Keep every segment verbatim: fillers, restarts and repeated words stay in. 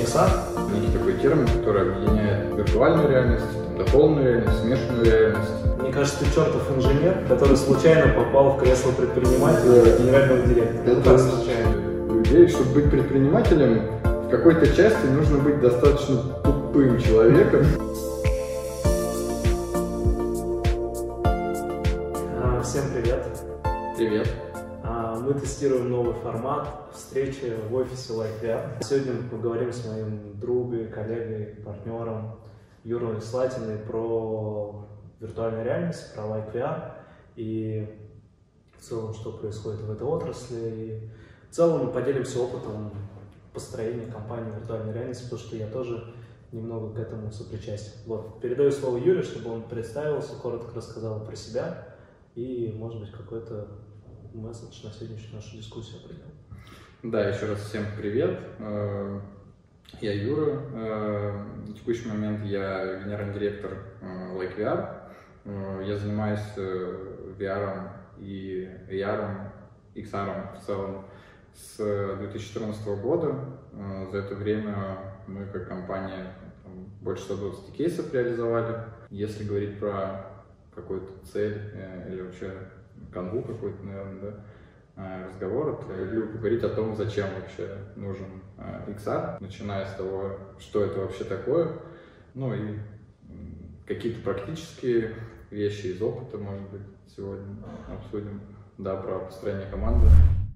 икс ар. Есть такой термин, который объединяет виртуальную реальность, дополненную реальность, смешанную реальность. Мне кажется, ты чертов инженер, который случайно попал в кресло предпринимателя генерального директора. Это так случайно. Людей, чтобы быть предпринимателем, в какой-то части нужно быть достаточно тупым человеком. Всем привет. Привет. Мы тестируем новый формат встречи в офисе LikeVR. Сегодня мы поговорим с моим другом, коллегой, партнером Юрой Слатиной про виртуальную реальность, про LikeVR и в целом, что происходит в этой отрасли. И в целом мы поделимся опытом построения компании виртуальной реальности, потому что я тоже немного к этому сопричастен. Вот. Передаю слово Юре, чтобы он представился, коротко рассказал про себя и, может быть, какой-то месседж на сегодняшнюю нашу дискуссию определил. Да, еще раз всем привет. Я Юра. На текущий момент я генеральный директор LikeVR. Я занимаюсь ви ар и эй ар, икс ар в целом с две тысячи четырнадцатого года. За это время мы как компания там, больше ста двадцати кейсов реализовали. Если говорить про какую-то цель или вообще канву какой-то, наверное, да, разговор, то я люблю говорить о том, зачем вообще нужен икс ар, начиная с того, что это вообще такое, ну и какие-то практические вещи из опыта, может быть, сегодня обсудим, да, про построение команды.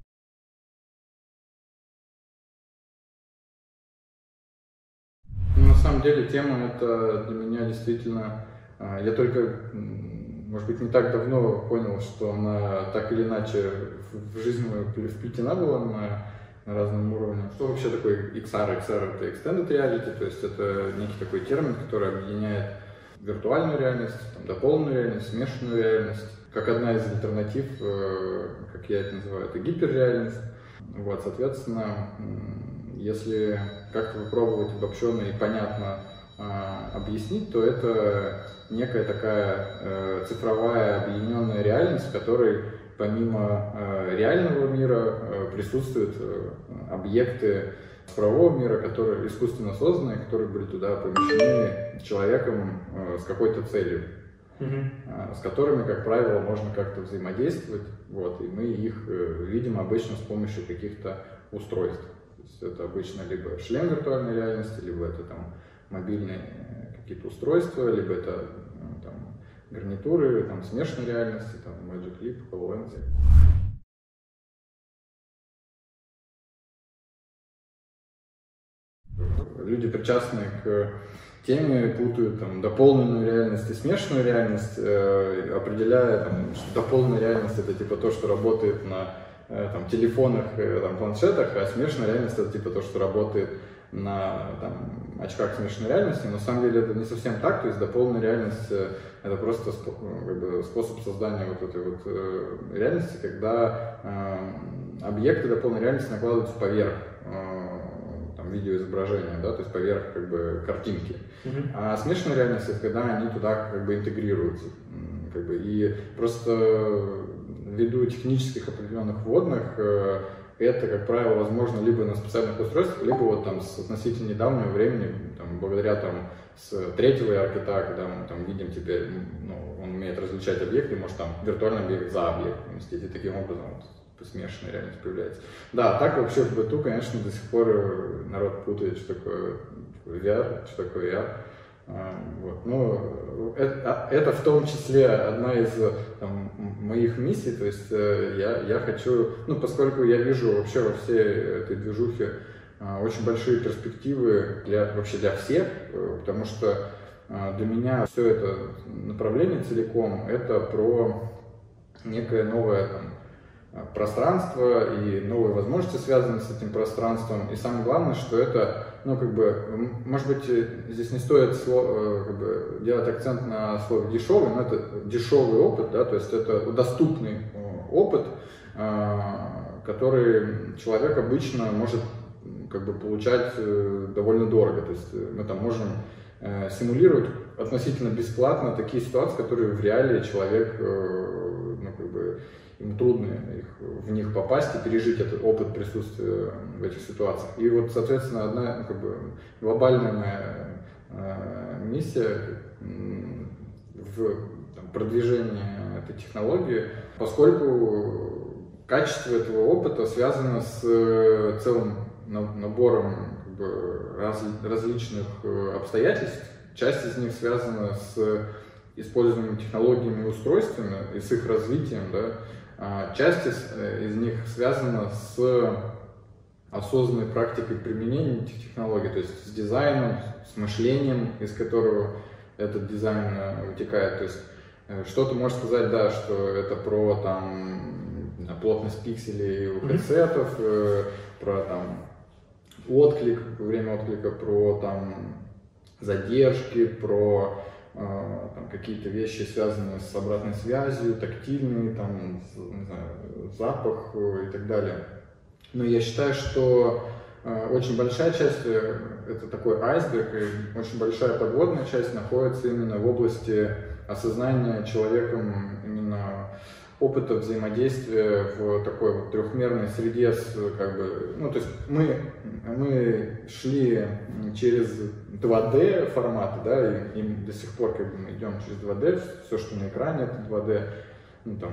Ну, на самом деле тема эта для меня действительно, я только может быть, не так давно понял, что она так или иначе в жизнь мою вплетена была на, на разном уровне. Что вообще такое икс ар? икс ар — это Extended Reality, то есть это некий такой термин, который объединяет виртуальную реальность, там, дополненную реальность, смешанную реальность. Как одна из альтернатив, как я это называю, это гиперреальность. Вот, соответственно, если как-то попробовать обобщенно и понятно объяснить, то это некая такая э, цифровая объединенная реальность, в которой помимо э, реального мира э, присутствуют э, объекты цифрового мира, которые искусственно созданы, которые были туда помещены человеком э, с какой-то целью, mm-hmm. э, с которыми, как правило, можно как-то взаимодействовать, вот, и мы их э, видим обычно с помощью каких-то устройств. То есть это обычно либо шлем виртуальной реальности, либо это там мобильные какие-то устройства, либо это там, гарнитуры, там, смешанной реальности, там, Magic Leap, HoloLens. Люди, причастные к теме, путают там, дополненную реальность и смешанную реальность, э, определяя, там, что дополненная реальность — это типа то, что работает на э, там, телефонах, э, там, планшетах, а смешанная реальность — это типа то, что работает на там, очках смешанной реальности. На самом деле это не совсем так, то есть дополненная реальность — это просто как бы, способ создания вот этой вот э, реальности, когда э, объекты дополненной реальности накладываются поверх э, там, видеоизображения, да, то есть поверх как бы картинки. Mm-hmm. А смешанная реальность — это когда они туда как бы интегрируются. Как бы, и просто ввиду технических определенных вводных э, это, как правило, возможно либо на специальных устройствах, либо вот там с относительно недавнего времени, там, благодаря там с третьего яркита, когда мы там видим теперь, ну, он умеет различать объекты, может там виртуальный объект за объектом уместить, и таким образом вот, смешанная реальность появляется. Да, так вообще в быту, конечно, до сих пор народ путает, что такое ви ар, что такое эй ар. Вот. Но это, это в том числе одна из там, моих миссий, то есть я, я хочу, ну поскольку я вижу вообще во всей этой движухе очень большие перспективы для, вообще для всех, потому что для меня все это направление целиком это про некое новое там, пространство и новые возможности, связанные с этим пространством, и самое главное, что это ну, как бы, может быть, здесь не стоит слово, как бы, делать акцент на слове дешевый, но это дешевый опыт, да, то есть это доступный опыт, который человек обычно может как бы, получать довольно дорого. То есть мы там можем симулировать относительно бесплатно такие ситуации, которые в реале человек ну, как бы, им трудно их, в них попасть и пережить этот опыт присутствия в этих ситуациях. И вот, соответственно, одна как бы, глобальная моя э, миссия в там, продвижении этой технологии, поскольку качество этого опыта связано с целым набором как бы, раз, различных обстоятельств. Часть из них связана с использованием технологиями и устройствами и с их развитием, да? А часть из, из них связана с осознанной практикой применения этих технологий, то есть с дизайном, с мышлением, из которого этот дизайн вытекает. То есть что-то можешь сказать, да, что это про там, плотность пикселей у хедсетов, mm-hmm. про там, отклик, время отклика, про там, задержки, про там, какие-то вещи, связанные с обратной связью, тактильные, там, не знаю, запах и так далее. Но я считаю, что э, очень большая часть, это такой айсберг, и очень большая подводная часть находится именно в области осознания человеком именно опыта взаимодействия в такой вот трехмерной среде с, как бы, ну, то есть мы, мы шли через два дэ форматы, да, и, и до сих пор как бы мы идем через два дэ, все, что на экране, это два дэ, ну, там,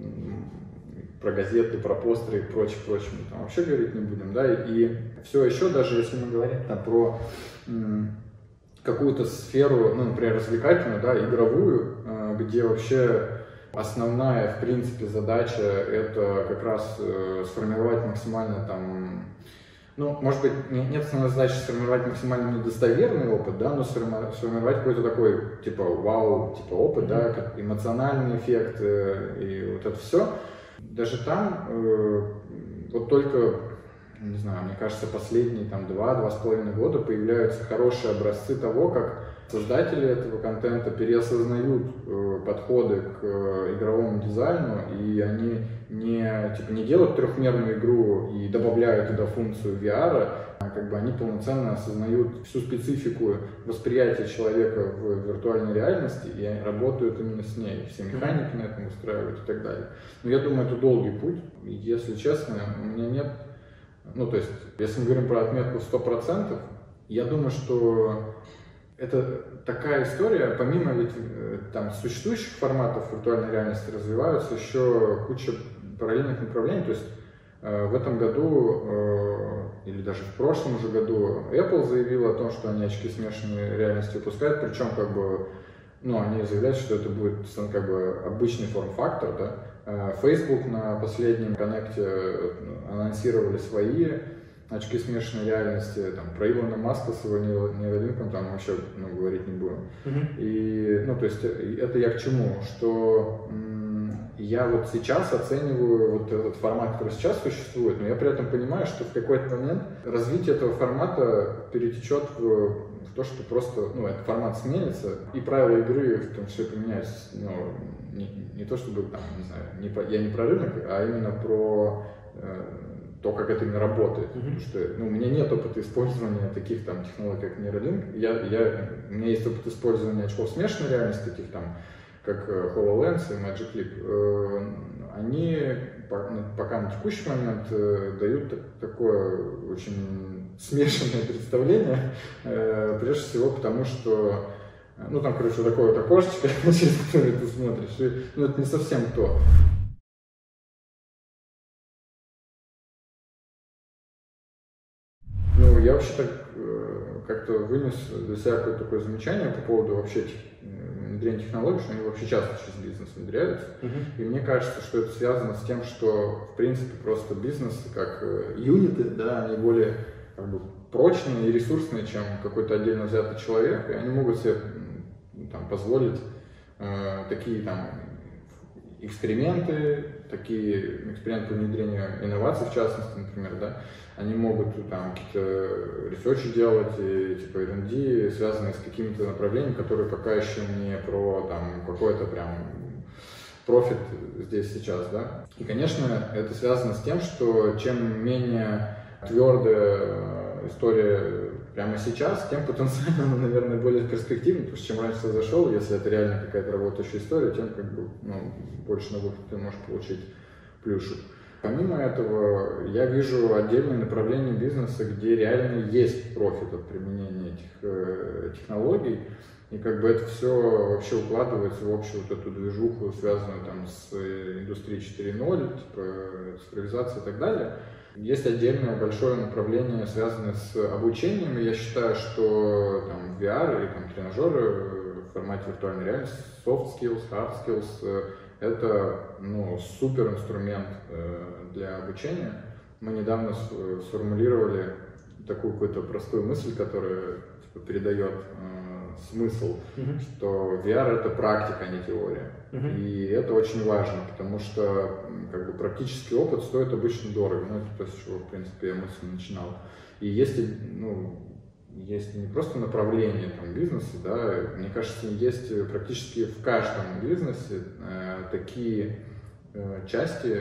про газеты, про постеры и прочее, прочее, мы там вообще говорить не будем, да, и все еще, даже если мы говорим там про м, какую-то сферу, ну, например, развлекательную, да, игровую, э, где вообще основная, в принципе, задача это как раз э, сформировать максимально там, ну, может быть, нет основной задачи сформировать максимально недостоверный опыт, да, но сформировать какой-то такой, типа, вау, типа, опыт, mm-hmm. да, эмоциональный эффект э, и вот это все. Даже там, э, вот только, не знаю, мне кажется, последние там два-два с половиной года появляются хорошие образцы того, как создатели этого контента переосознают э, подходы к э, игровому дизайну, и они не, типа, не делают трехмерную игру и добавляют туда функцию ви ар, а как бы они полноценно осознают всю специфику восприятия человека в виртуальной реальности и работают именно с ней, все механики на этом устраивают и так далее. Но я думаю, это долгий путь, и, если честно, у меня нет, ну то есть, если мы говорим про отметку сто процентов, я думаю, что это такая история, помимо ведь там существующих форматов виртуальной реальности развиваются еще куча параллельных направлений, то есть э, в этом году э, или даже в прошлом уже году Apple заявила о том, что они очки смешанной реальности выпускают, причем как бы, ну, они заявляют, что это будет как бы обычный форм-фактор, да. Э, Facebook на последнем коннекте анонсировали свои очки смешанной реальности, там, про Илона Маска с его нейролинком там вообще, ну, говорить не будем. Mm-hmm. И, ну, то есть, это я к чему? Что м- я вот сейчас оцениваю вот этот формат, который сейчас существует, но я при этом понимаю, что в какой-то момент развитие этого формата перетечет в, в то, что просто, ну, этот формат сменится, и правила игры там все поменяются. Ну, не, не то чтобы, там, не знаю, не про, я не про рынок, а именно про э, то, как это именно работает. Mm-hmm. Потому что, ну, у меня нет опыта использования таких там технологий, как Neuralink. Я, я, у меня есть опыт использования очков смешанной реальности, таких там, как HoloLens и Magic Leap. Они пока на текущий момент дают такое очень смешанное представление, прежде всего потому, что, ну, там, короче, такое вот окошечко, через которое ты смотришь, и, ну, это не совсем то. Ну, я вообще так э, как-то вынес для себя какое-то такое замечание по поводу вообще внедрения технологий, что они вообще часто через бизнес внедряются. Uh-huh. И мне кажется, что это связано с тем, что, в принципе, просто бизнес, как э, юниты, да, они более как бы прочные и ресурсные, чем какой-то отдельно взятый человек, и они могут себе там позволить э, такие там эксперименты, такие эксперименты внедрения инноваций, в частности, например, да, они могут там какие-то ресерчи делать, и, типа эр энд ди, связанные с какими-то направлениями, которые пока еще не про там какой-то прям профит здесь сейчас, да. И, конечно, это связано с тем, что чем менее твердая история прямо сейчас, тем потенциально она, наверное, более перспективна, потому что чем раньше ты зашел, если это реально какая-то работающая история, тем как бы, ну, больше на выход ты можешь получить плюшек. Помимо этого, я вижу отдельные направления бизнеса, где реально есть профит от применения этих э, технологий, и как бы это все вообще укладывается в общую вот эту движуху, связанную там с индустрией четыре ноль, типа цифровизацией и так далее. Есть отдельное большое направление, связанное с обучением, и я считаю, что там ви ар и там тренажеры в формате виртуальной реальности, soft skills, hard skills, это ну, супер инструмент для обучения. Мы недавно сформулировали такую какую-то простую мысль, которая типа, передает э, смысл, uh-huh. что ви ар это практика, а не теория. Uh-huh. И это очень важно, потому что как бы, практический опыт стоит обычно дорого. Ну, это то, с чего, в принципе, я мысль начинал. И если, ну, есть не просто направление там, бизнеса, да, мне кажется, есть практически в каждом бизнесе э, такие э, части,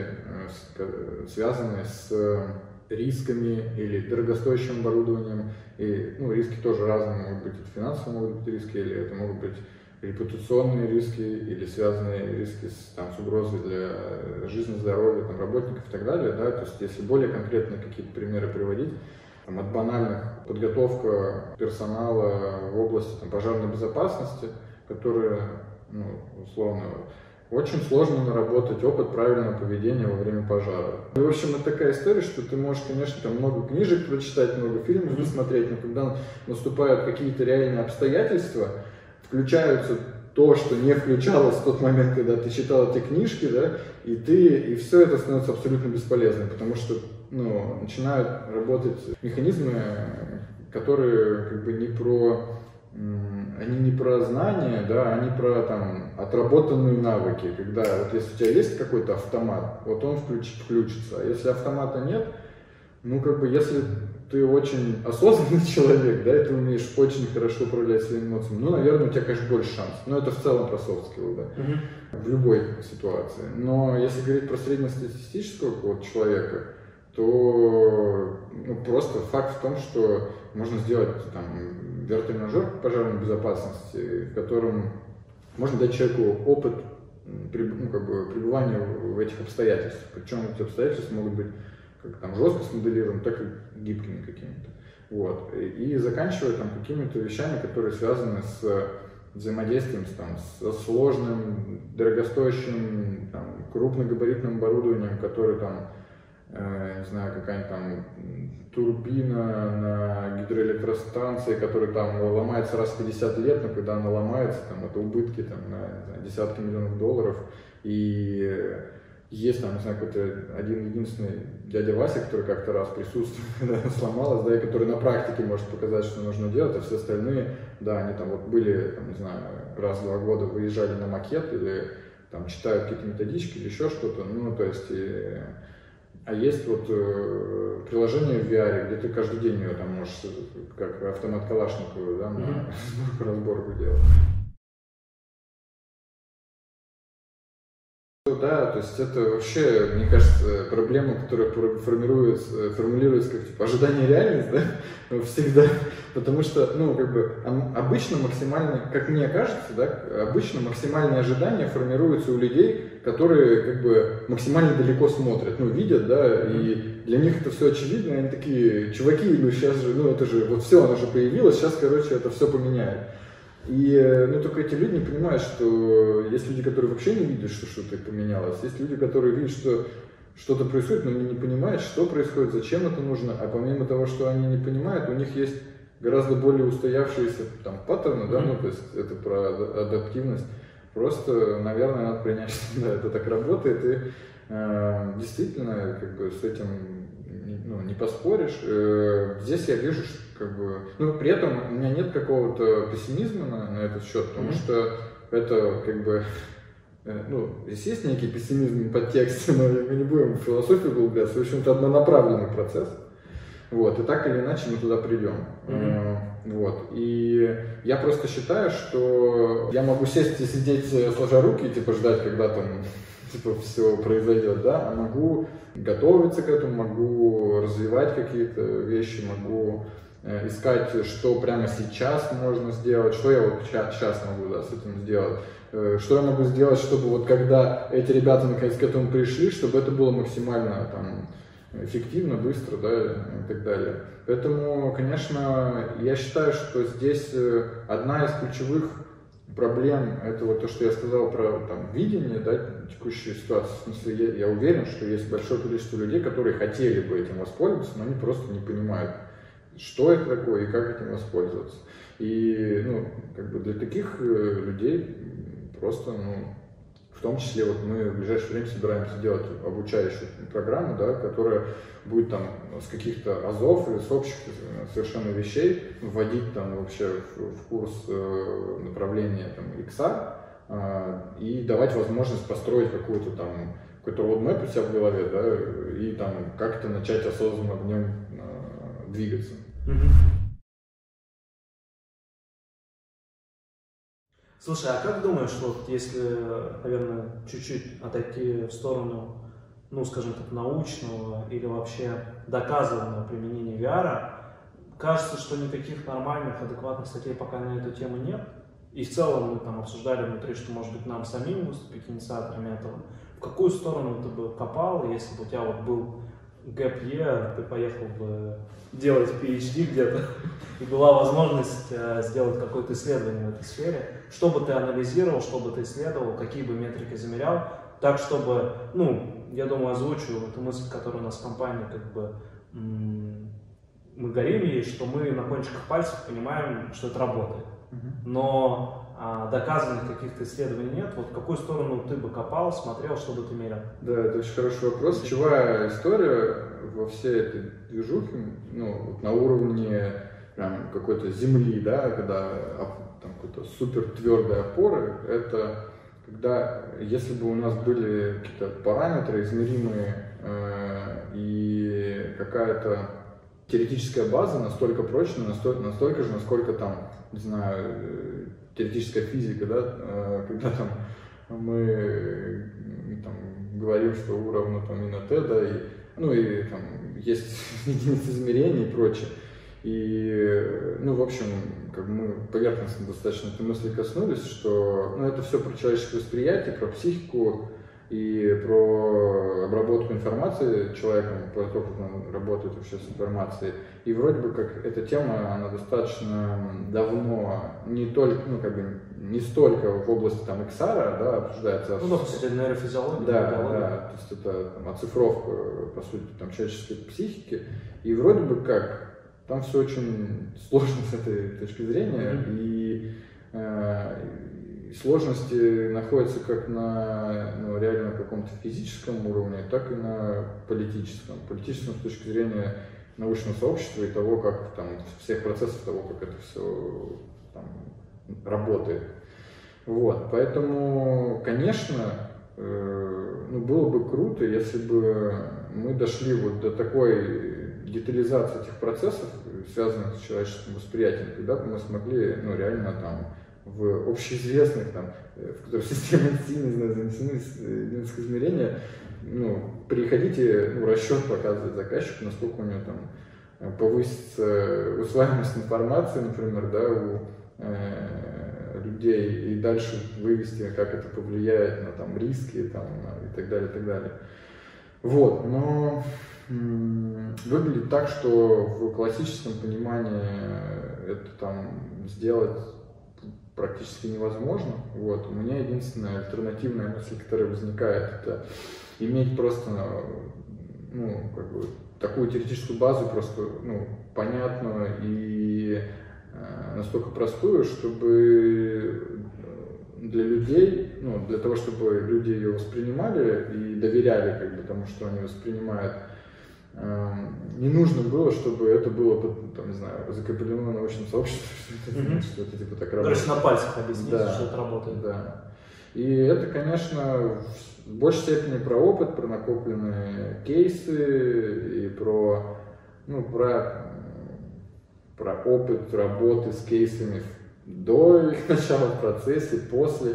э, связанные с рисками или дорогостоящим оборудованием. И, ну, риски тоже разные могут быть, это финансовые могут быть риски, или это могут быть репутационные риски, или связанные риски с, там, с угрозой для жизни, здоровья там, работников и так далее. Да? То есть, если более конкретные какие-то примеры приводить, там, от банальных подготовка персонала в области там, пожарной безопасности, которая, ну, условно, очень сложно наработать опыт правильного поведения во время пожара. И, в общем, это такая история, что ты можешь, конечно, там много книжек прочитать, много фильмов посмотреть, но когда наступают какие-то реальные обстоятельства, включаются то, что не включалось в тот момент, когда ты читал эти книжки, да, и ты, и все это становится абсолютно бесполезным, потому что ну, начинают работать механизмы, которые как бы не про, они не про знания, да, они про там отработанные навыки, когда вот если у тебя есть какой-то автомат, вот он включ, включится, а если автомата нет, ну как бы если ты очень осознанный человек, да, и ты умеешь очень хорошо управлять своими эмоциями, ну, наверное, у тебя, конечно, больше шансов. Но это в целом про soft skill, да, uh-huh. в любой ситуации. Но если говорить про среднестатистического вот, человека, то ну, просто факт в том, что можно сделать там вертолет-тренажер по пожарной безопасности, в котором можно дать человеку опыт ну, как бы, пребывания в этих обстоятельствах. Причем эти обстоятельства могут быть как там жестко смоделированы, так и гибкими какими-то. Вот. И, и заканчивая там какими-то вещами, которые связаны с взаимодействием с, там, со сложным, дорогостоящим, там, крупногабаритным оборудованием, которое там, э, не знаю, какая-нибудь там турбина на гидроэлектростанции, которая там ломается раз в пятьдесят лет, но когда она ломается, там, это убытки там, на не знаю, десятки миллионов долларов. И есть там, не знаю, какой-то один единственный дядя Вася, который как-то раз присутствует, когда она сломалась, да, и который на практике может показать, что нужно делать, а все остальные, да, они там вот были, там, не знаю, раз в два года выезжали на макет или там читают какие-то методички или еще что-то, ну, то есть, и... а есть вот э, приложение в ви ар, где ты каждый день ее там можешь, как автомат Калашникова, да, на mm-hmm. разборку делать. Да, то есть это вообще, мне кажется, проблема, которая формируется, формулируется как типа ожидание реальность, да, всегда, потому что, ну, как бы обычно максимально, как мне кажется, да, обычно максимальные ожидания формируются у людей, которые как бы максимально далеко смотрят, ну, видят, да, и для них это все очевидно, и они такие, чуваки, ну, сейчас же, ну, это же, вот все, оно же появилось, сейчас, короче, это все поменяет. И, ну, только эти люди не понимают, что есть люди, которые вообще не видят, что что-то поменялось, есть люди, которые видят, что что-то происходит, но они не понимают, что происходит, зачем это нужно, а помимо того, что они не понимают, у них есть гораздо более устоявшиеся там паттерны, да, ну, то есть это про адаптивность. Просто, наверное, надо принять, что да, это так работает, и э, действительно, как бы, с этим ну, не поспоришь. Э, здесь я вижу, что как бы, ну, при этом у меня нет какого-то пессимизма на, на этот счет, потому mm-hmm. что это как бы, э, ну, здесь есть некий пессимизм подтексте, но мы не будем в философию углубляться, в общем-то, однонаправленный процесс. Вот, и так или иначе мы туда придем. Mm-hmm. Вот. И я просто считаю, что я могу сесть и сидеть, сложа руки, и типа ждать, когда там типа все произойдет, да, а могу готовиться к этому, могу развивать какие-то вещи, могу э, искать, что прямо сейчас можно сделать, что я вот сейчас могу, да, с этим сделать. что я могу сделать, чтобы вот когда эти ребята наконец к этому пришли, чтобы это было максимально там эффективно, быстро, да, и так далее. Поэтому, конечно, я считаю, что здесь одна из ключевых проблем, это вот то, что я сказал про там, видение, да, текущей ситуации. В смысле, я, я уверен, что есть большое количество людей, которые хотели бы этим воспользоваться, но они просто не понимают, что это такое и как этим воспользоваться. И, ну, как бы для таких людей просто, ну, в том числе вот мы в ближайшее время собираемся делать обучающую программу, да, которая будет там с каких-то азов и с общих совершенно вещей вводить там вообще в, в курс э, направления там икс ар э, и давать возможность построить какую-то там какой-то roadmap у себя в голове, да, и там как-то начать осознанно в нем э, двигаться. Слушай, а как думаешь, вот если, наверное, чуть-чуть отойти в сторону, ну, скажем так, научного или вообще доказанного применения ви ар, кажется, что никаких нормальных, адекватных статей пока на эту тему нет. И в целом мы там обсуждали внутри, что, может быть, нам самим выступить инициаторами этого. В какую сторону ты бы копал, если бы у тебя вот был гэп year, ты поехал бы делать пи эйч ди где-то, и была возможность э, сделать какое-то исследование в этой сфере, что бы ты анализировал, что бы ты исследовал, какие бы метрики замерял, так, чтобы, ну, я думаю, озвучу эту мысль, которая у нас в компании, как бы, м- мы горим ей, что мы на кончиках пальцев понимаем, что это работает. Но а, доказанных каких-то исследований нет. Вот в какую сторону ты бы копал, смотрел, что бы ты мерил? Да, это очень хороший вопрос. Ключевая история во всей этой движухе, ну, вот на уровне прям какой-то земли, да, когда там какой-то супер твердой опоры, это когда, если бы у нас были какие-то параметры измеримые э, и какая-то теоретическая база настолько прочная, настолько, настолько же, насколько там, не знаю, теоретическая физика, да, когда там мы там, говорим, что U равно там и на t, да, и, ну и там есть единицы измерения и прочее. И, ну, в общем, как мы поверхностно достаточно этой мысли коснулись, что, ну, это все про человеческое восприятие, про психику и про обработку информации человеком, про то, как он работает вообще с информацией. И вроде бы как эта тема, она достаточно давно не только, ну, как бы, не столько в области там икс ар, да, обсуждается. Ну, да, кстати, нейрофизиология. Да, да, то есть это там, оцифровка, по сути, там, человеческой психики. И вроде бы как там все очень сложно с этой точки зрения, mm-hmm. и, э, и сложности находятся как на, ну, реально каком-то физическом уровне, так и на политическом. Политическом с точки зрения научного сообщества и того, как там всех процессов, того, как это все там, работает. Вот, поэтому, конечно, э, ну, было бы круто, если бы мы дошли вот до такой детализации этих процессов, связанных с человеческим восприятием, когда бы мы смогли, ну, реально там в общеизвестных, там, в которых система сильно занесены измерения, ну, приходите, ну, расчет показывает заказчику, насколько у него там повысится усваиваемость информации, например, да, у э, людей, и дальше вывести, как это повлияет на там риски, там, и так далее, и так далее. Вот, но выглядит так, что в классическом понимании это там сделать практически невозможно. Вот. У меня единственная альтернативная мысль, которая возникает, это иметь просто, ну, как бы, такую теоретическую базу, просто, ну, понятную и э, настолько простую, чтобы для людей, ну, для того, чтобы люди ее воспринимали и доверяли, как бы, тому, что они воспринимают, не нужно было, чтобы это было, там, не знаю, закреплено научным сообществом, mm-hmm. что это типа так работает. То есть на пальцах объяснить, да, что это работает. Да. И это, конечно, в большей степени про опыт, про накопленные кейсы и про, ну, про, про опыт работы с кейсами до их начала в процессе, после,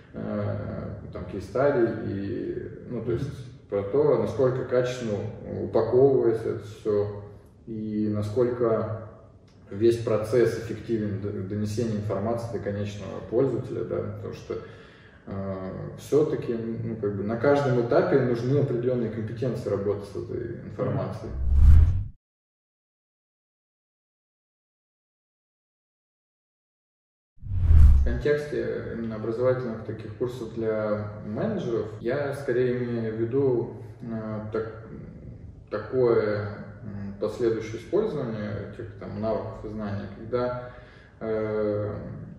там, кейс-стадий, и, ну, то есть про то, насколько качественно упаковывается это все и насколько весь процесс эффективен донесения информации до конечного пользователя, да, потому что все-таки ну, как бы на каждом этапе нужны определенные компетенции работы с этой информацией. В контексте именно образовательных таких курсов для менеджеров я скорее имею в виду э, так, такое последующее использование этих там, навыков и знаний, когда э,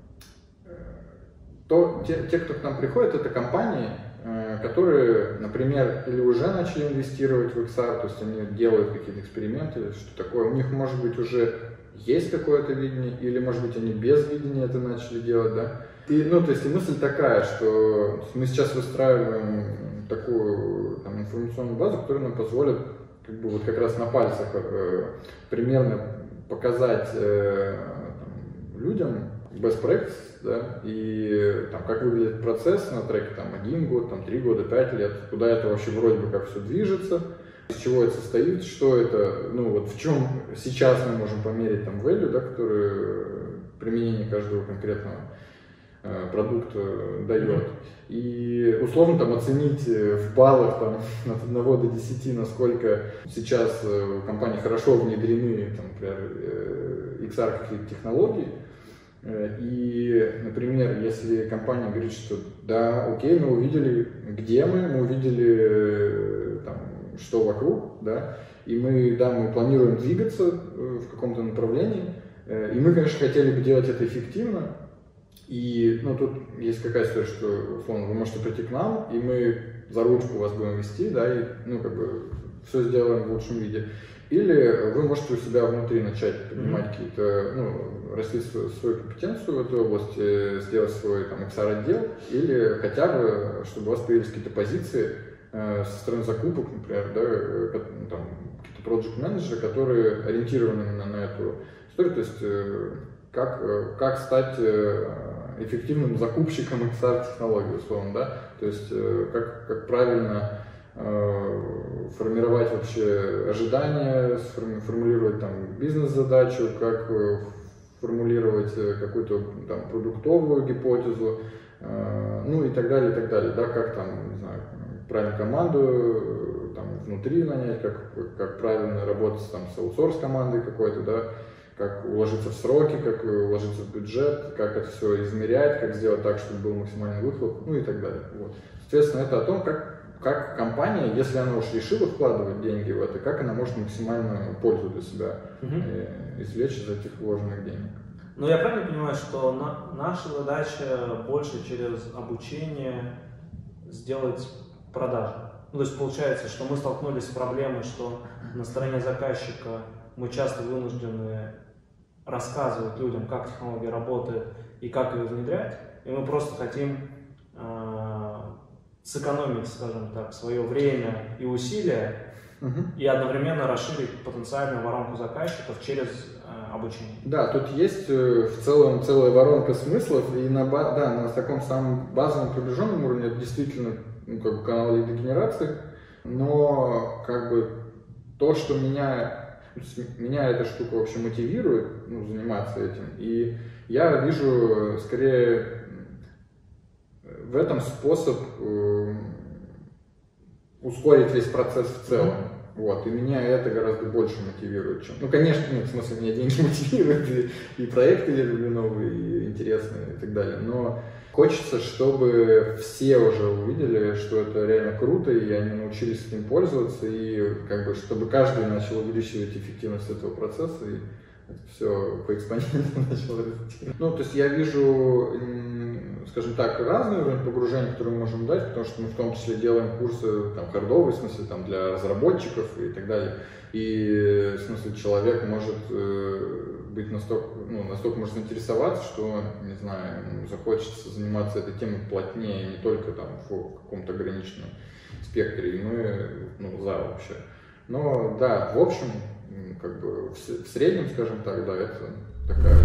то, те, те, кто к нам приходит, это компании, э, которые, например, или уже начали инвестировать в икс ар, то есть они делают какие-то эксперименты или что такое, у них может быть уже есть какое-то видение, или, может быть, они без видения это начали делать, да. И, ну, то есть, и мысль такая, что мы сейчас выстраиваем такую там, информационную базу, которая нам позволит как бы вот как раз на пальцах э, примерно показать э, там, людям best practice, да, и там, как выглядит процесс на треке там один год, там три года, пять лет, куда это вообще вроде бы как все движется. Из чего это состоит, что это, ну вот в чем сейчас мы можем померить там value, да, который применение каждого конкретного э, продукта дает. И условно там оценить в баллах там, от одного до десяти, насколько сейчас в компании хорошо внедрены, там, например, э, икс ар какие-то технологии. И, например, если компания говорит, что да, окей, мы увидели, где мы, мы увидели там, что вокруг, да, и мы, да, мы планируем двигаться в каком-то направлении, и мы, конечно, хотели бы делать это эффективно, и, ну, тут есть какая история, что, условно, вы можете прийти к нам, и мы за ручку вас будем вести, да, и, ну, как бы, все сделаем в лучшем виде. Или вы можете у себя внутри начать поднимать mm-hmm. какие-то, ну, расти свою, свою компетенцию в этой области, сделать свой там икс ар отдел, или хотя бы, чтобы у вас появились какие-то позиции э, со стороны закупок, например, да, э, там, какие-то проект-менеджеры, которые ориентированы именно на эту историю, то есть э, как, э, как стать э, эффективным закупщиком икс ар технологий, условно, да, то есть э, как, как правильно формировать вообще ожидания, формулировать там бизнес-задачу, как формулировать какую-то там продуктовую гипотезу, ну и так далее, и так далее, да, как там, не знаю, правильно команду там внутри нанять, как, как правильно работать там с аутсорс командой какой-то, да, как уложиться в сроки, как уложиться в бюджет, как это все измерять, как сделать так, чтобы был максимальный выхлоп, ну и так далее. Вот. Соответственно, это о том, как Как компания, если она уж решила вкладывать деньги в это, как она может максимальную пользу для себя угу. извлечь из этих вложенных денег? Ну, я правильно понимаю, что на, наша задача больше через обучение сделать продажи? Ну, то есть получается, что мы столкнулись с проблемой, что на стороне заказчика мы часто вынуждены рассказывать людям, как технология работает и как ее внедрять, и мы просто хотим сэкономить, скажем так, свое время и усилия uh-huh. и одновременно расширить потенциальную воронку заказчиков через э, обучение. Да, тут есть э, в целом целая воронка смыслов, и на, да, на таком самом базовом приближенном уровне это действительно ну, как бы канал лидогенерации, но как бы то, что меня, меня эта штука вообще мотивирует ну, заниматься этим, и я вижу скорее в этом способ э, ускорить весь процесс в целом. Mm-hmm. Вот, и меня это гораздо больше мотивирует, чем... Ну, конечно, нет, в смысле, меня деньги мотивируют, и, и проекты я люблю новые, и интересные, и так далее. Но хочется, чтобы все уже увидели, что это реально круто, и они научились этим пользоваться, и как бы, чтобы каждый начал увеличивать эффективность этого процесса, и это все по экспоненту начало расти. Ну, то есть я вижу, скажем так, разный уровень погружения, который мы можем дать, потому что мы в том числе делаем курсы там, хардовые, в смысле там, для разработчиков и так далее. И в смысле человек может э, быть настолько, ну, настолько может заинтересоваться, что, не знаю, захочется заниматься этой темой плотнее, не только там в каком-то ограниченном спектре. И мы ну, за вообще. Но да, в общем, как бы в среднем, скажем так, да, это такая.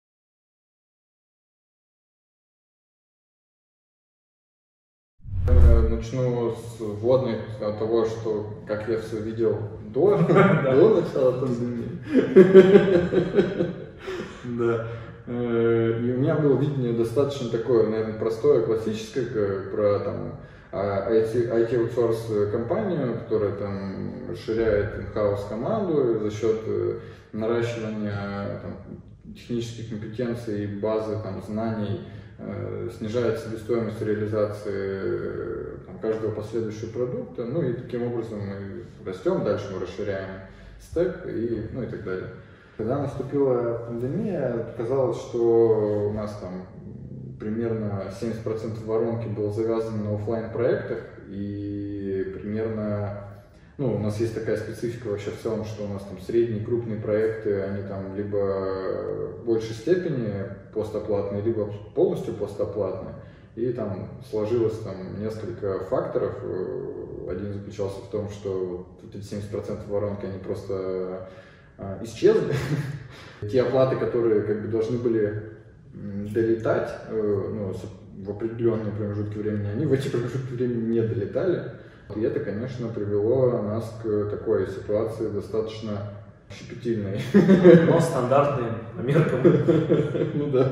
Начну с вводной от того, что как я все видел до, до начала пандемии. Да. И у меня было видение достаточно такое, наверное, простое, классическое, про там ай ти-аутсорс компанию, которая там расширяет in-house команду за счет наращивания там, технических компетенций, базы там, знаний, э, снижает себестоимость реализации там, каждого последующего продукта, ну и таким образом мы растем, дальше мы расширяем стек и, ну, и так далее. Когда наступила пандемия, казалось, что у нас там примерно семьдесят процентов воронки было завязано на офлайн проектах, и примерно, ну, у нас есть такая специфика вообще в целом, что у нас там средние, крупные проекты, они там либо в большей степени постоплатные, либо полностью постоплатные. И там сложилось там несколько факторов. Один заключался в том, что вот эти семьдесят процентов воронки, они просто исчезли. Те оплаты, которые как бы должны были долетать ну, в определенные промежутки времени, они в эти промежутки времени не долетали. И это, конечно, привело нас к такой ситуации достаточно щепетильной. Но стандартной по меркам. Ну да.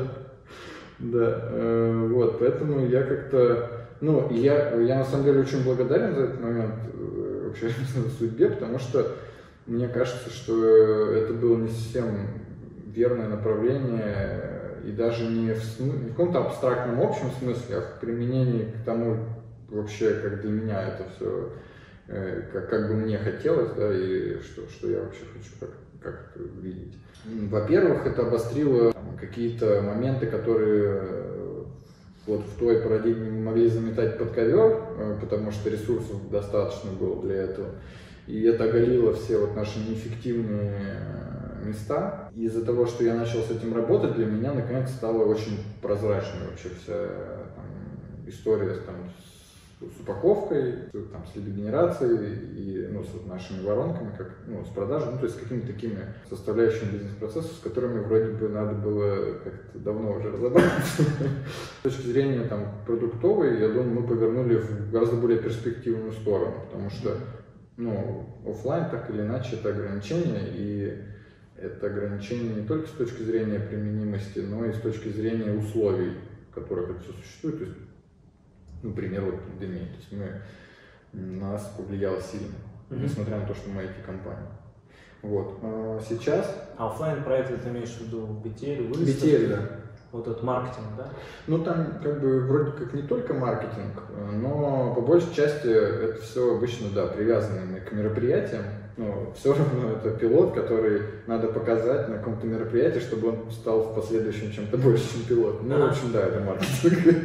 Да. Вот, поэтому я как-то... Ну, я, я на самом деле очень благодарен за этот момент вообще судьбе, потому что мне кажется, что это было не совсем верное направление, и даже не в, смы... не в каком-то абстрактном общем смысле, а в применении к тому, вообще, как для меня это все, как, как бы мне хотелось, да, и что, что я вообще хочу как, как это видеть. Во-первых, это обострило там, какие-то моменты, которые вот в той парадигме мы могли заметать под ковер, потому что ресурсов достаточно было для этого. И это оголило все вот наши неэффективные места. Из-за того, что я начал с этим работать, для меня наконец стала очень прозрачной вообще вся там, история там, с, с упаковкой, там, с лидогенерацией и ну, с нашими воронками, как, ну, с продажей, ну, то есть с какими-то такими составляющими бизнес-процессов, с которыми вроде бы надо было как-то давно уже разобраться. С точки зрения там, продуктовой, я думаю, мы повернули в гораздо более перспективную сторону, потому что ну, офлайн так или иначе это ограничение, и это ограничение не только с точки зрения применимости, но и с точки зрения условий, в которых это все существует. То есть, например, вот пандемия. То есть мы, на нас повлияло сильно, mm-hmm. несмотря на то, что мы ай ти-компания. Вот. А сейчас... А офлайн проекты ты имеешь в виду би ти эл, выставки? би ти эл, да. Вот этот маркетинг, да? Ну, там как бы вроде как не только маркетинг, но по большей части это все обычно, да, привязано к мероприятиям. Но все равно это пилот, который надо показать на каком-то мероприятии, чтобы он стал в последующем чем-то больше, чем пилот. Ну, в общем, да, это маркетинг.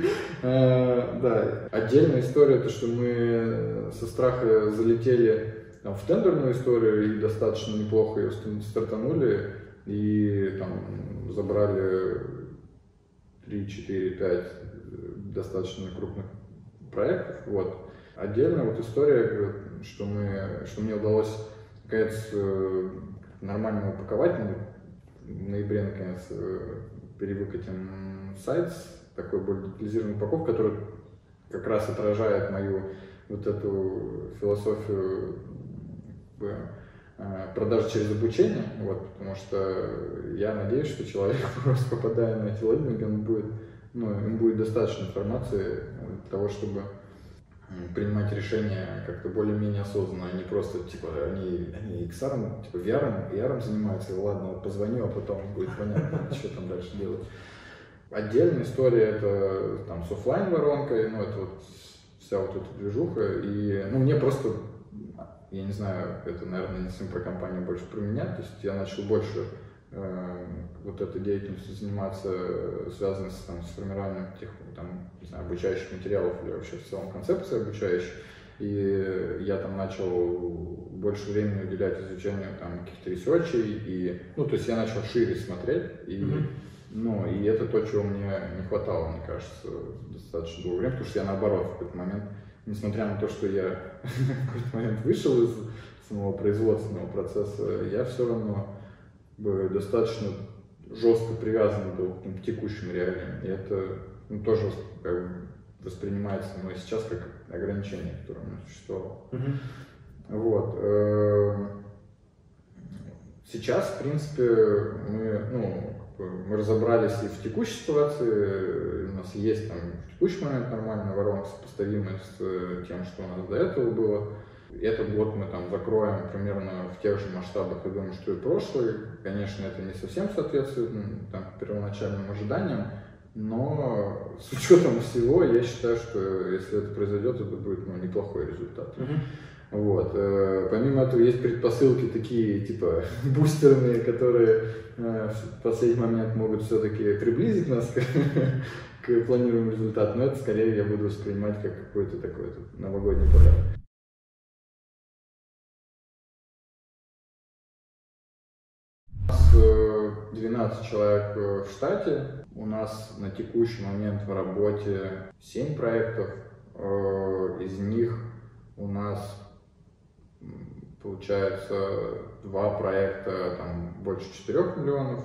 Да. Отдельная история, то, что мы со страха залетели в тендерную историю и достаточно неплохо ее стартанули, и там забрали три, четыре, пять достаточно крупных проектов. Вот. Отдельная вот история, что, мы, что мне удалось наконец нормально упаковать. Мы в ноябре наконец перевыкатим сайт с такой более детализированной упаковкой, которая как раз отражает мою вот эту философию продажи через обучение, вот, потому что я надеюсь, что человек, просто попадая на эти лендинги, он будет, ну, им будет достаточно информации для того, чтобы принимать решения как-то более-менее осознанно, а не просто, типа, они, они икс ар, типа, ви ар, и ар занимаются, и ладно, вот позвоню, а потом будет понятно, что там дальше делать. Отдельная история это там с офлайн воронкой, ну, это вот вся вот эта движуха, и, ну, мне просто я не знаю, это, наверное, не совсем про компанию, больше про меня. То есть я начал больше э, вот этой деятельностью заниматься, связанной с, там, с формированием тех, там, не знаю, обучающих материалов или вообще в целом концепции обучающих. И я там начал больше времени уделять изучению там, каких-то ресерчей. И, ну, то есть я начал шире смотреть. И, mm-hmm. ну, и это то, чего мне не хватало, мне кажется, достаточно долгое время, потому что я наоборот в какой-то момент, несмотря на то, что я в какой-то момент вышел из самого производственного процесса, я все равно бы достаточно жестко привязан был к текущим реалиям. И это ну, тоже как бы, воспринимается мной сейчас как ограничение, которое у меня существовало. Mm-hmm. Вот. Сейчас, в принципе, мы, ну, мы разобрались и в текущей ситуации, у нас есть там в текущий момент нормальная воронка, сопоставимая с тем, что у нас до этого было. Этот год мы там закроем примерно в тех же масштабах, я думаю, что и прошлый. Конечно, это не совсем соответствует там, первоначальным ожиданиям, но с учетом всего, я считаю, что если это произойдет, это будет ну, неплохой результат. Uh-huh. Вот. Помимо этого есть предпосылки такие, типа, бустерные, которые в последний момент могут все-таки приблизить нас к, к планируемому результату, но это скорее я буду воспринимать как какой-то такой новогодний подарок. У нас двенадцать человек в штате, у нас на текущий момент в работе семь проектов, из них у нас получается два проекта там, больше четырёх миллионов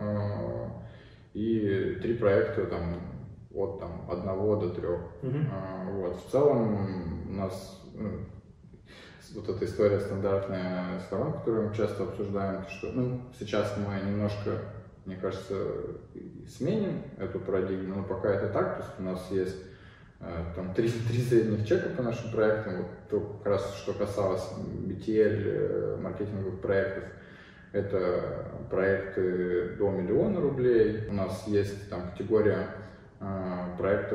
и три проекта там, от там, одного до трех. Mm-hmm. Вот. В целом у нас ну, вот эта история стандартная с форматом, которую мы часто обсуждаем, что ну, сейчас мы немножко, мне кажется, сменим эту парадигму, но пока это так, то есть у нас есть там три, три средних чека по нашим проектам, вот, то как раз что касалось би ти эл, маркетинговых проектов, это проекты до миллиона рублей. У нас есть там категория э, проектов,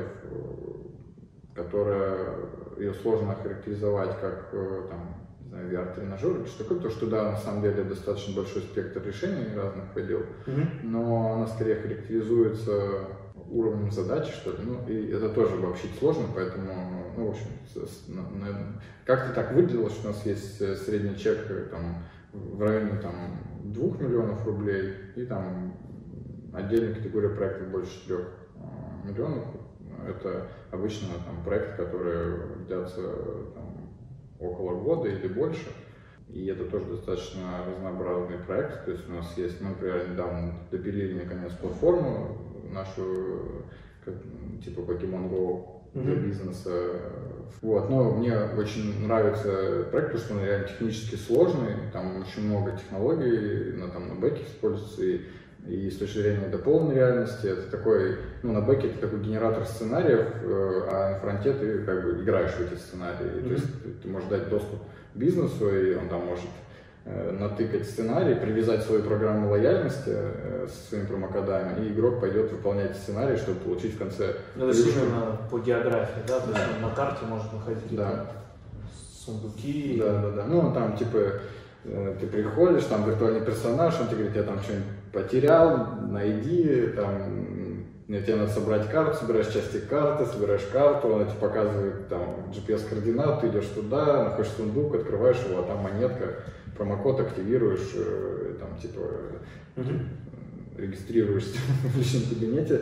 которая ее сложно охарактеризовать как там, не знаю, ви ар-тренажер или что такое, потому что да, на самом деле достаточно большой спектр решений разных вводил, mm-hmm. но она скорее характеризуется уровнем задачи, что ли, ну, и это тоже обобщить сложно, поэтому, ну, в общем, как-то так выделилось, что у нас есть средний чек там, в районе там, двух миллионов рублей и там отдельная категория проектов больше четырёх миллионов. Это обычно там, проекты, которые длятся там, около года или больше. И это тоже достаточно разнообразный проект. То есть у нас есть, ну, например, недавно допилили наконец платформу нашу, как, типа Pokemon Go для mm-hmm. бизнеса. Вот. Но мне очень нравится проект, потому что он реально технически сложный. Там очень много технологий на, там, на бэке используется. И, и с точки зрения дополненной реальности, это такой, ну, на бэке это такой генератор сценариев, а на фронте ты как бы играешь в эти сценарии. Mm-hmm. То есть ты можешь дать доступ к бизнесу, и он там может э, натыкать сценарий, привязать свою программу лояльности э, со своими промокодами, и игрок пойдет выполнять сценарий, чтобы получить в конце. Это именно по географии, да? То есть да. На карте может находить да. сундуки. Да, да, да. Ну, там типа ты приходишь, там виртуальный персонаж, он тебе говорит, я там что-нибудь потерял, найди, там, тебе надо собрать карту, собираешь части карты, собираешь карту, он тебе показывает там джи пи эс-координат, ты идешь туда, находишь сундук, открываешь его, а там монетка, промокод активируешь, там, типа, mm-hmm. регистрируешься в личном кабинете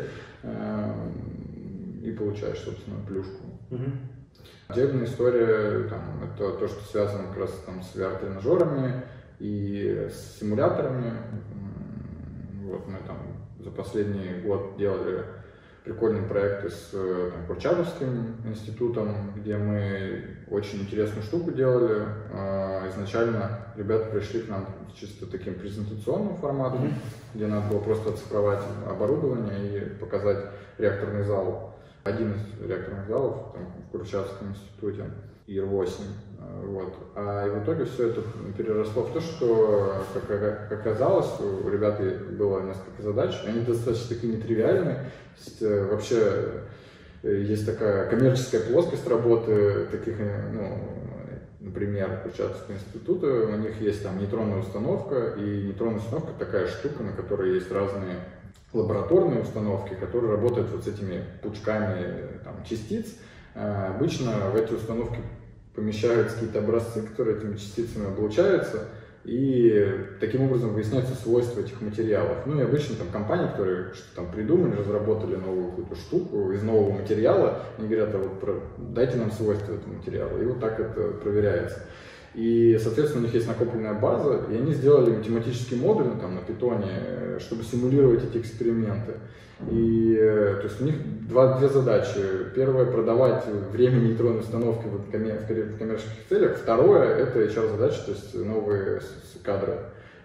и получаешь, собственно, плюшку. Mm-hmm. Отдельная история, там, это то, что связано как раз там, с ви ар-тренажерами и с симуляторами. Вот мы там за последний год делали прикольные проекты с там, Курчатовским институтом, где мы очень интересную штуку делали. Изначально ребята пришли к нам чисто таким презентационным форматом, mm-hmm. где надо было просто оцифровать оборудование и показать реакторный зал. Один из реакторных залов там, в Курчатовском институте, ай эр восемь. Вот. А и в итоге все это переросло в то, что, как оказалось, у ребят было несколько задач, они достаточно такие нетривиальные. Есть, вообще есть такая коммерческая плоскость работы таких, ну, например, Курчатовского института. У них есть там нейтронная установка, и нейтронная установка такая штука, на которой есть разные лабораторные установки, которые работают вот с этими пучками там, частиц. Обычно в эти установки помещаются какие-то образцы, которые этими частицами облучаются, и таким образом выясняются свойства этих материалов. Ну и обычно там компании, которые что-то там придумали, разработали новую какую-то штуку из нового материала, они говорят, а вот дайте нам свойства этого материала, и вот так это проверяется. И, соответственно, у них есть накопленная база, и они сделали математический модуль там, на питоне, чтобы симулировать эти эксперименты. И, то есть у них два, две задачи. Первое — продавать время нейтронной установки в коммерческих целях. Второе — это эйч ар-задача, то есть новые кадры.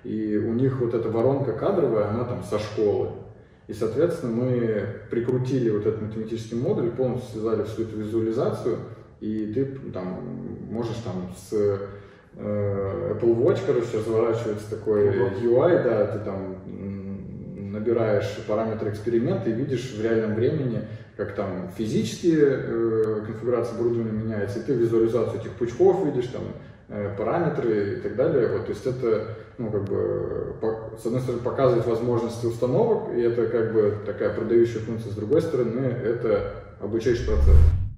и у них вот эта воронка кадровая, она там со школы. И, соответственно, мы прикрутили вот этот математический модуль, полностью связали всю эту визуализацию, и ты там можешь там с э, Apple Watch, короче, разворачивается такой ю ай, да, ты там набираешь параметры эксперимента и видишь в реальном времени, как там физические э, конфигурации оборудования меняются, и ты визуализацию этих пучков видишь, там э, параметры и так далее. Вот, то есть это, ну, как бы, по, с одной стороны, показывает возможности установок, и это как бы такая продающая функция, с другой стороны, это обучающий процесс.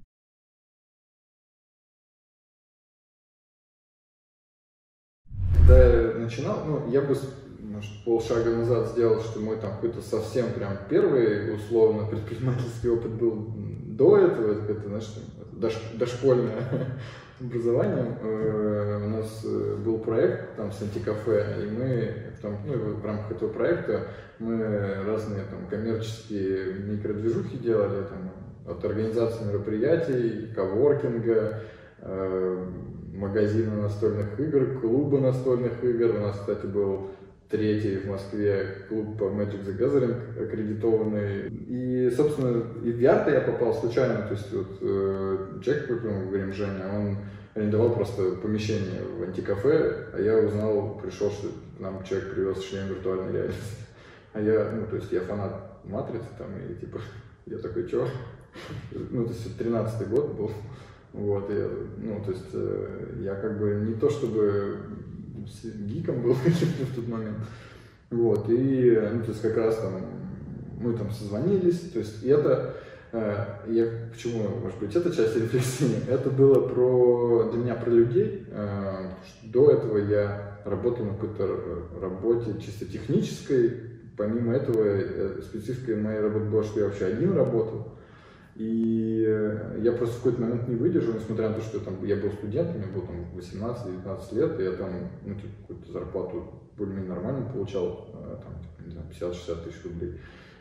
Когда я начинал, ну, я бы, может, полшага назад сделал, что мой там какой-то совсем прям первый, условно, предпринимательский опыт был до этого, это, знаешь, дош, дошкольное образование. У нас был проект там с антикафе, и мы там, ну, в рамках этого проекта мы разные там коммерческие микродвижухи делали, там, от организации мероприятий, коворкинга, магазина настольных игр, клуба настольных игр. У нас, кстати, был третий в Москве клуб по Magic the Gathering аккредитованный. И, собственно, и в Ярто я попал случайно. То есть вот э, человек, как мы говорим, Женя, он арендовал просто помещение в антикафе, а я узнал, пришел, что к нам человек привез шлем виртуальной реальности. А я, ну, то есть я фанат Матрицы там, и типа, я такой, чё? Ну, то есть тринадцатый год был. Вот, я, ну, то есть э, я как бы не то чтобы гиком был в тот момент. Вот, и, ну, то есть как раз там мы там созвонились, то есть это, э, я, почему, может быть, эта часть рефлексии, это было про, для меня про людей, э, до этого я работал на какой-то работе чисто технической, помимо этого э, спецификой моей работы была, что я вообще один работал. И я просто в какой-то момент не выдержал, несмотря на то, что там, я был студентом, мне было там восемнадцать-девятнадцать лет, и я там, ну, какую-то зарплату более-менее нормально получал, там, типа, не знаю, пятьдесят-шестьдесят тысяч рублей,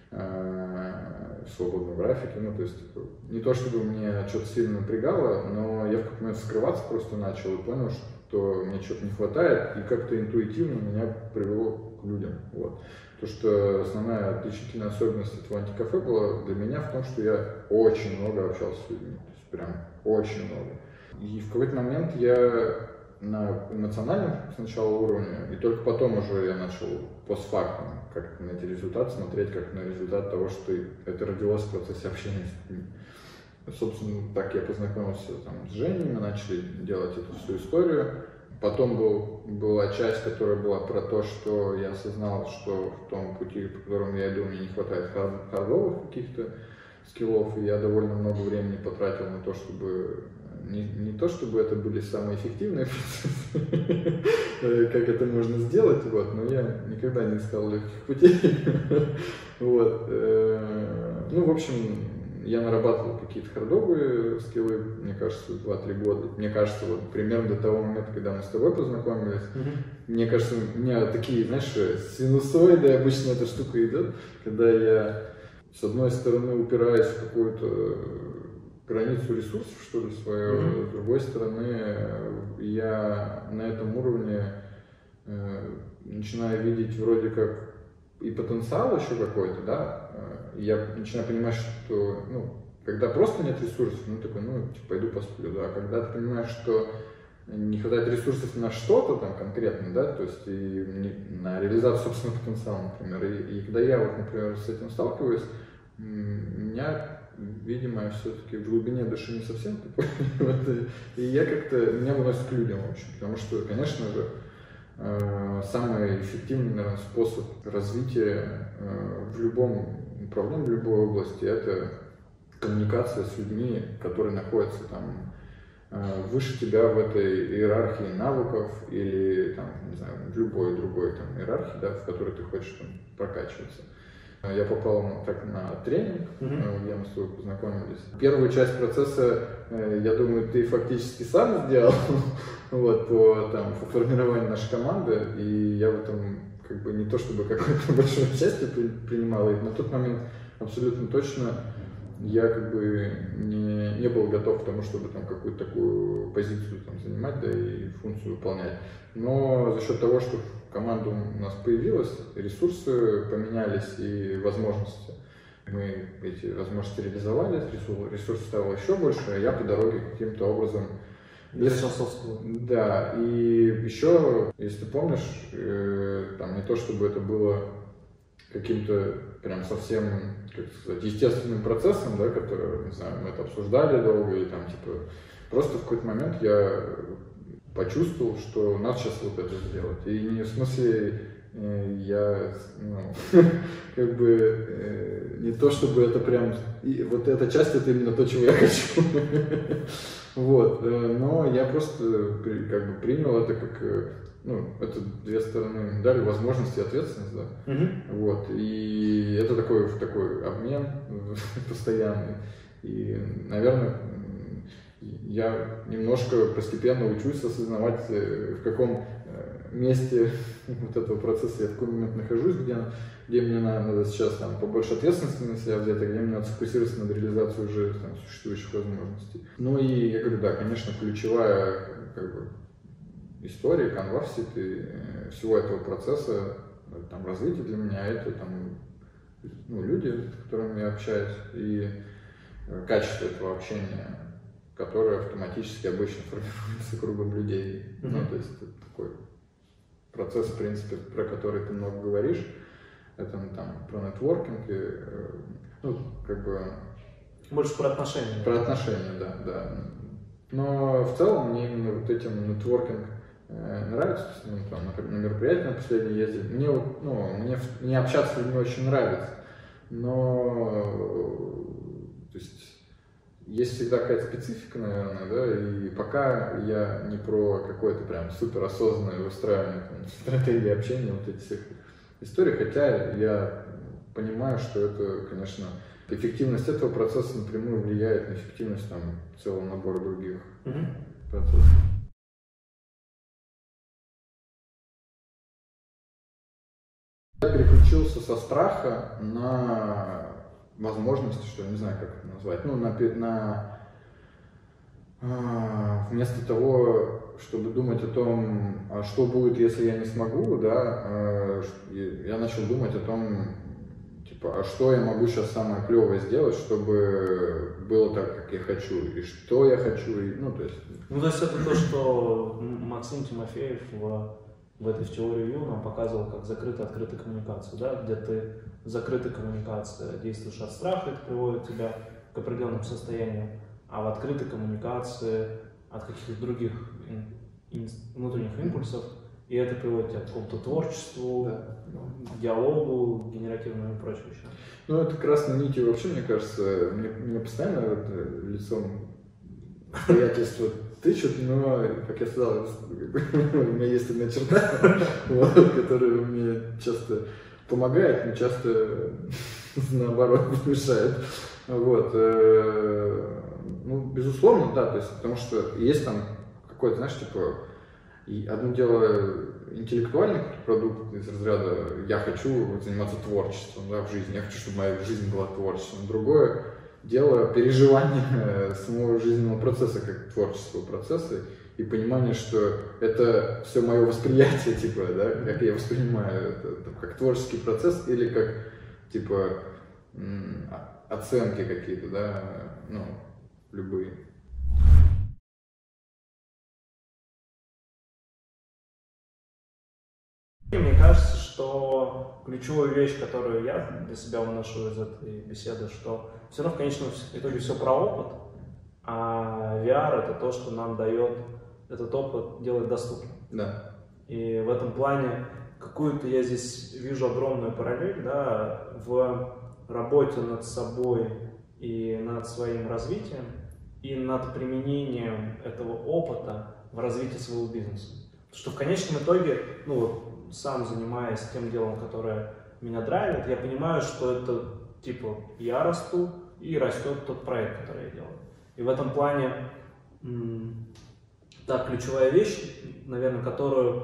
в свободном графике. Ну, то есть, не то чтобы мне что-то сильно напрягало, но я в какой-то момент скрываться просто начал и понял, что мне что-то не хватает, и как-то интуитивно меня привело к людям. Вот. То, что основная отличительная особенность этого антикафе была для меня в том, что я очень много общался с людьми, то есть прям очень много. И в какой-то момент я на эмоциональном сначала уровне, и только потом уже я начал постфактум, как на эти результаты смотреть, как на результат того, что это родилось в процессе общения с людьми. Собственно, так я познакомился там с Женей, мы начали делать эту всю историю. Потом был, была часть, которая была про то, что я осознал, что в том пути, по которому я иду, мне не хватает хард, хардовых каких-то скиллов, и я довольно много времени потратил на то, чтобы не, не то, чтобы это были самые эффективные процессы, как это можно сделать, вот, но я никогда не искал легких путей. Вот. Ну, в общем, я нарабатывал какие-то хардовые скиллы, мне кажется, два-три года. Мне кажется, вот примерно до того момента, когда мы с тобой познакомились, mm-hmm. мне кажется, у меня такие, знаешь, синусоиды, обычно эта штука идет, когда я, с одной стороны, упираюсь в какую-то границу ресурсов, что ли, свою, mm-hmm. с другой стороны, я на этом уровне э, начинаю видеть вроде как и потенциал еще какой-то, да, я начинаю понимать, что, ну, когда просто нет ресурсов, ну, такой, ну, типа, пойду посплю, да, а когда ты понимаешь, что не хватает ресурсов на что-то там конкретно, да, то есть и на реализацию собственного потенциала, например, и, и когда я, вот, например, с этим сталкиваюсь, у меня, видимо, все-таки в глубине души не совсем такой, вот, и, и я как-то, меня выносит к людям, в общем, потому что, конечно же, самый эффективный, наверное, способ развития в любом направлении, в любой области — это коммуникация с людьми, которые находятся там выше тебя в этой иерархии навыков или там, не знаю, в любой другой там иерархии, да, в которой ты хочешь там прокачиваться. Я попал так на тренинг, mm-hmm. где мы с тобой познакомились. Первую часть процесса, я думаю, ты фактически сам сделал, вот, по, там, по формированию нашей команды, и я в этом как бы не то чтобы какое-то большое участие принимал, и на тот момент абсолютно точно я как бы не, не был готов к тому, чтобы там какую-то такую позицию там занимать, да, и функцию выполнять. Но за счет того, что команда у нас появилась, ресурсы поменялись и возможности. Мы эти возможности реализовали, ресурсов стало еще больше, а я по дороге каким-то образом... Да, и еще, если помнишь, э, там не то чтобы это было каким-то прям совсем, как сказать, естественным процессом, да, который, не знаю, мы это обсуждали долго, и там, типа, просто в какой-то момент я почувствовал, что надо сейчас вот это сделать. И не в смысле, э, я, ну, как бы, э, не то чтобы это прям, и вот эта часть, это именно то, чего я хочу. Вот, но я просто как бы принял это как, ну, это две стороны медали, возможность и ответственность, да. Uh-huh. Вот, и это такой, такой обмен постоянный. И, наверное, я немножко постепенно учусь осознавать, в каком месте вот этого процесса я в какой момент нахожусь, где, где мне надо сейчас там побольше ответственности на себя взять, а где мне надо сфокусироваться на реализации уже там существующих возможностей. Ну и я говорю, да, конечно, ключевая как бы история, канва всего этого процесса, там, развития для меня, это там, ну, люди, с которыми я общаюсь, и качество этого общения, которое автоматически обычно формируется кругом людей. Mm-hmm. Ну, то есть это такой процесс, в принципе, про который ты много говоришь, это там про нетворкинг, и, ну, как бы... Больше про отношения. Про отношения, да, да. Но в целом мне именно вот этим нетворкинг э, нравится, то есть, ну, там, на, на мероприятия на последнее ездить. Мне вот, ну, мне, мне общаться с людьми очень нравится, но, то есть, есть всегда какая-то специфика, наверное, да, и пока я не про какое-то прям супер осознанное выстраивание там, стратегии общения, вот этих всех историй, хотя я понимаю, что это, конечно, эффективность этого процесса напрямую влияет на эффективность там целого набора других mm-hmm. процессов. Я переключился со страха на возможности, что я не знаю, как это назвать, ну, на, на а, вместо того, чтобы думать о том, а что будет, если я не смогу, да, а, я начал думать о том, типа, а что я могу сейчас самое клевое сделать, чтобы было так, как я хочу, и что я хочу, и, ну, то есть... Ну, то есть это то, что Максим Тимофеев в, в этой в теории Ю нам показывал как закрытая-открытая коммуникация, да, где ты в закрытой коммуникации действуешь от страха, это приводит тебя к определенным состояниям, а в открытой коммуникации от каких-то других ин, ин, внутренних импульсов, и это приводит тебя к какому-то творчеству, да, диалогу, генеративному и прочее еще. Ну, это красной нитью вообще, мне кажется, мне, мне постоянно вот, лицом обстоятельства тычут, но, как я сказал, у меня есть одна черта, вот, которая мне часто помогает, но часто наоборот мешает. Вот. Ну, безусловно, да, то есть, потому что есть там какой-то, знаешь, типа, и одно дело интеллектуальный продукт из разряда «я хочу заниматься творчеством, да, в жизни, я хочу, чтобы моя жизнь была творчеством». Другое дело переживание самого жизненного процесса как творческого процесса и понимание, что это все мое восприятие, типа, да, как я воспринимаю это, это как творческий процесс или как, типа, оценки какие-то, да, ну, любые. Мне кажется, что ключевая вещь, которую я для себя выношу из этой беседы, что все равно в конечном итоге все про опыт, а ви ар это то, что нам дает этот опыт делать доступным. Да. И в этом плане какую-то я здесь вижу огромную параллель, да, в работе над собой и над своим развитием, и над применением этого опыта в развитии своего бизнеса. Потому что в конечном итоге, ну вот, сам занимаясь тем делом, которое меня драйвит, я понимаю, что это типа я расту и растет тот проект, который я делаю. И в этом плане та ключевая вещь, наверное, которую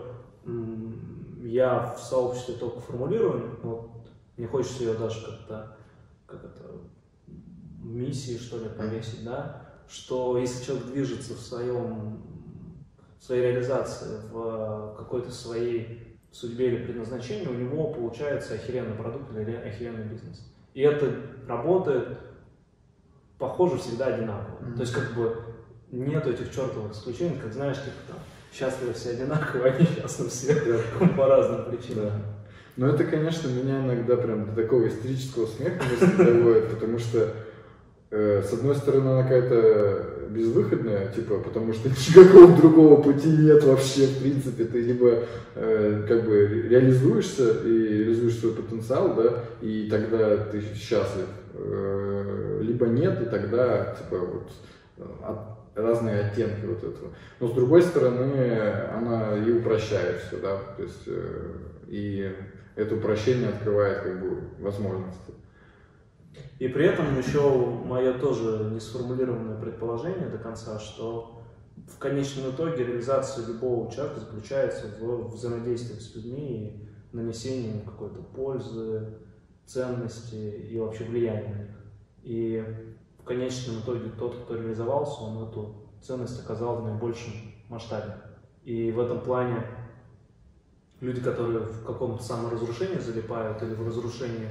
я в сообществе только формулирую, вот, мне хочется ее даже как-то как это, миссии, что ли, повесить, да, что если человек движется в своем, в своей реализации, в какой-то своей судьбе или предназначении, у него получается охеренный продукт или охеренный бизнес. И это работает, похоже, всегда одинаково. Mm-hmm. То есть, как бы, нету этих чертовых исключений, как знаешь, типа там, счастливы все одинаково, они счастливы все по разным причинам. Но это, конечно, меня иногда прям до такого истерического смеха доводит, потому что, э, с одной стороны, она какая-то безвыходная, типа, потому что никакого другого пути нет вообще, в принципе. Ты либо э, как бы реализуешься и реализуешь свой потенциал, да, и тогда ты счастлив, э, либо нет, и тогда, типа, вот, от, разные оттенки вот этого. Но с другой стороны, она и упрощает все, да, то есть, э, и это упрощение открывает как бы возможности. И при этом еще мое тоже не сформулированное предположение до конца, что в конечном итоге реализация любого человека заключается в взаимодействии с людьми и нанесении какой-то пользы, ценности и вообще влияния на них. И в конечном итоге тот, кто реализовался, он эту ценность оказал в наибольшем масштабе. И в этом плане люди, которые в каком-то саморазрушении залипают или в разрушении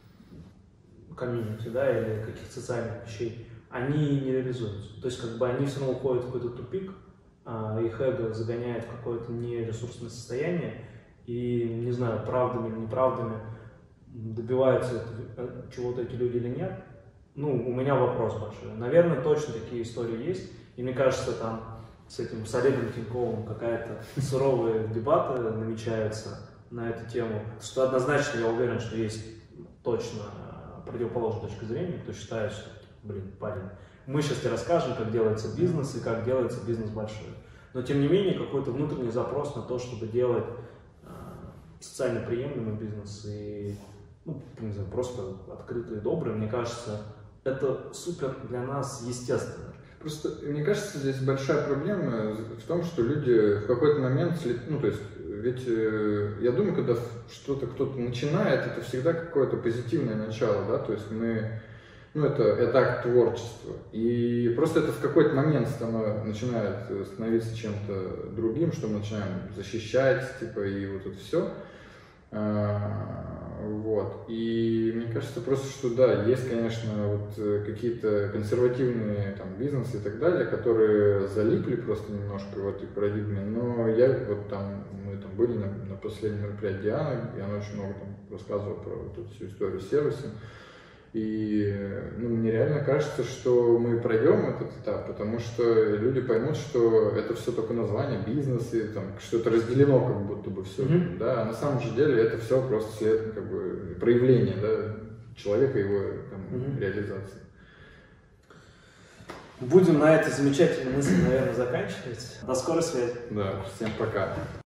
комьюнити, да, или каких-то социальных вещей, они не реализуются. То есть, как бы они все равно уходят в какой-то тупик, а их эго загоняет в какое-то нересурсное состояние, и, не знаю, правдами или неправдами добиваются чего-то эти люди или нет. Ну, у меня вопрос большой. Наверное, точно такие истории есть, и мне кажется, там с этим, с Олегом Тиньковым какая-то суровые дебаты намечаются на эту тему, что однозначно я уверен, что есть точно противоположная точка зрения, кто считает, что, блин, парень, мы сейчас тебе расскажем, как делается бизнес и как делается бизнес большой. Но, тем не менее, какой-то внутренний запрос на то, чтобы делать э, социально приемлемый бизнес и, ну, не знаю, просто открытый и добрый, мне кажется, это супер для нас естественно. Просто, мне кажется, здесь большая проблема в том, что люди в какой-то момент, ну, то есть, ведь я думаю, когда что-то кто-то начинает, это всегда какое-то позитивное начало, да, то есть мы, ну, это, это акт творчества, и просто это в какой-то момент становится, начинает становиться чем-то другим, что мы начинаем защищать, типа, и вот это все. Вот. И мне кажется просто, что да, есть, конечно, вот какие-то консервативные там бизнесы и так далее, которые залипли просто немножко в этой парадигме, но я вот там, мы там были на, на последнем мероприятии Дианы, и она очень много там рассказывала про вот эту всю историю с сервисом. И ну, мне реально кажется, что мы пройдем этот этап, потому что люди поймут, что это все только название, бизнес, и там, что это разделено как будто бы все. Mm-hmm. Да? А на самом же деле это все просто след, как бы, проявление, да, человека и его там, mm-hmm. реализации. Будем на этой замечательной мысли, наверное, заканчивать. До скорой связи. Да, всем пока.